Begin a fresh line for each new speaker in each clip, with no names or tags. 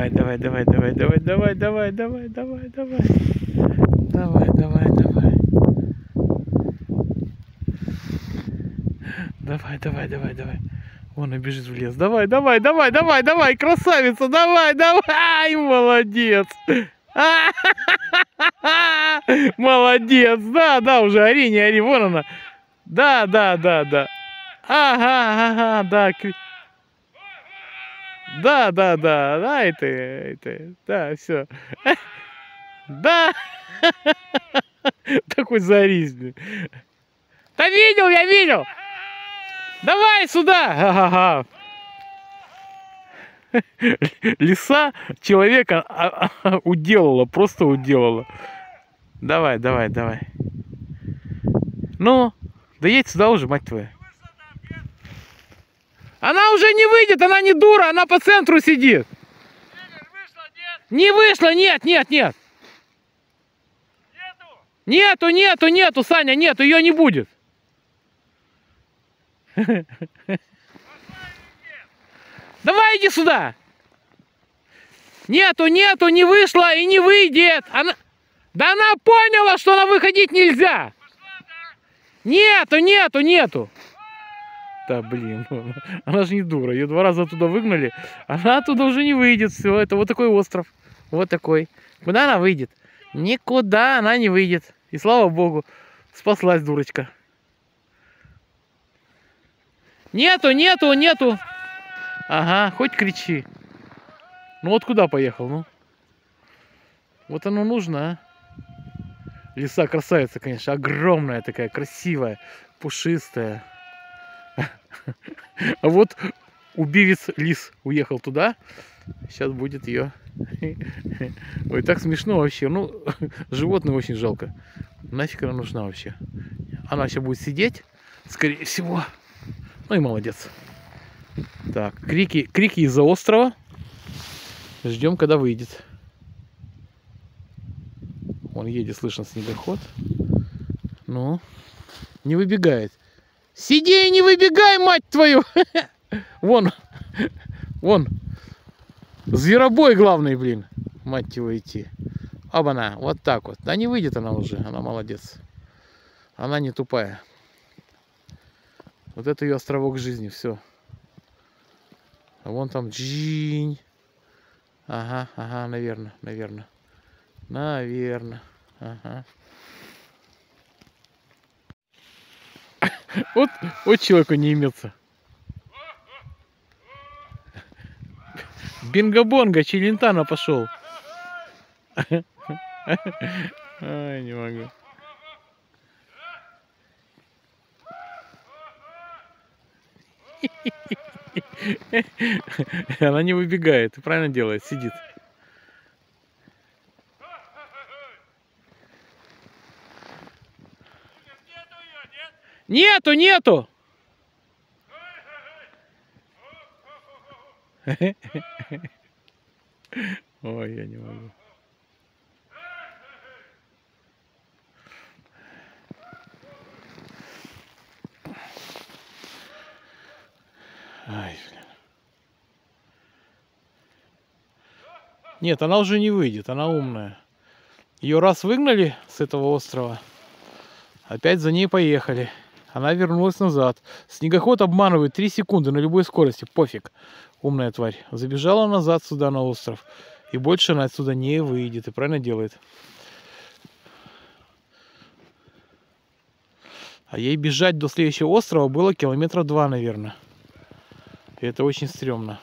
Давай, давай, давай, давай, давай, давай, давай, давай, давай, давай. Давай, давай, давай. Давай, давай, давай, давай. Вон он бежит в лес. Давай, давай, давай, давай, давай, красавица, давай, давай, молодец. Молодец, да, да, уже ори, не ори, вон она. Да, да, да, да. Ага, ага, да. Да, да, да, да, это, да, все. Да. Такой зарись. Да видел, я видел. Давай сюда. Ага. Лиса человека уделала, просто уделала. Давай, давай, давай. Ну, да едь сюда уже, мать твою. Она уже не выйдет, она не дура, она по центру сидит. Не вышла, нет, нет, нет. Нету, нету, нету, Саня, нету, ее не будет. Давай иди сюда. Нету, нету, не вышла и не выйдет. Она... Да она поняла, что она выходить нельзя. Нету, нету, нету. Да блин, она же не дура. Ее 2 раза оттуда выгнали. Она оттуда уже не выйдет. Все, это вот такой остров. Вот такой. Куда она выйдет? Никуда она не выйдет. И слава богу, спаслась дурочка. Нету, нету, нету. Ага, хоть кричи. Ну вот куда поехал, ну? Вот оно нужно, а? Лиса красавица, конечно, огромная такая, красивая, пушистая. А вот убивец лис уехал туда. Сейчас будет ее. Ой, так смешно вообще. Ну, животное очень жалко. Нафиг она нужна вообще. Она сейчас будет сидеть, скорее всего. Ну и молодец. Так, крики из-за острова. Ждем, когда выйдет. Вон едет, слышно, снегоход. Ну, не выбегает. Сиди и не выбегай, мать твою! Вон, вон. Зверобой главный, блин. Мать его идти. Оба-на, вот так вот. Да не выйдет она уже, она молодец. Она не тупая. Вот это ее островок жизни, все. А вон там джинь. Ага, ага, наверное, наверное. Наверное. Ага. Вот человеку не имется. Бинго-бонго, Челентано пошел. Ай, не могу. Она не выбегает, правильно делает, сидит. Нету, нету. Ой, я не могу. Ай, блин. Нет, она уже не выйдет, она умная. Ее раз выгнали с этого острова, опять за ней поехали. Она вернулась назад. Снегоход обманывает 3 секунды на любой скорости. Пофиг. Умная тварь. Забежала назад сюда на остров. И больше она отсюда не выйдет. И правильно делает. А ей бежать до следующего острова было 2 километра, наверное. И это очень стрёмно.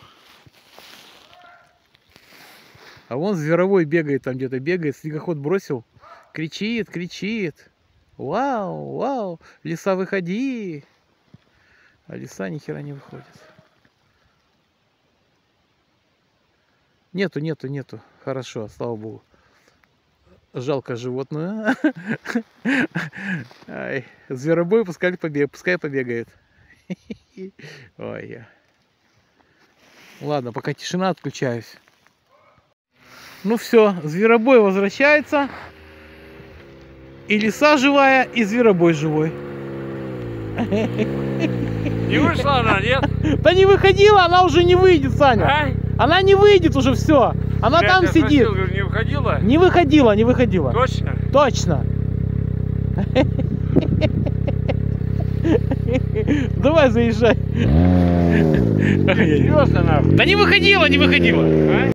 А вон зверовой бегает, там где-то бегает. Снегоход бросил. Кричит, кричит. Вау, вау, лиса, выходи. А лиса ни хера не выходит. Нету, нету, нету. Хорошо, слава богу. Жалко животное. Ай, зверобой пускай побегает. Ой. Ладно, пока тишина, отключаюсь. Ну все, зверобой возвращается. И лиса живая, и зверобой живой.
Не вышла она, нет?
Да не выходила, она уже не выйдет, Саня.
А?
Она не выйдет уже, все. Она
Я
там
тебя
сидит.
спросил, говорю, не выходила?
Не выходила, не выходила.
Точно?
Точно. Давай заезжай.
Серьезно, нахуй?
Да не выходила, не выходила.
А?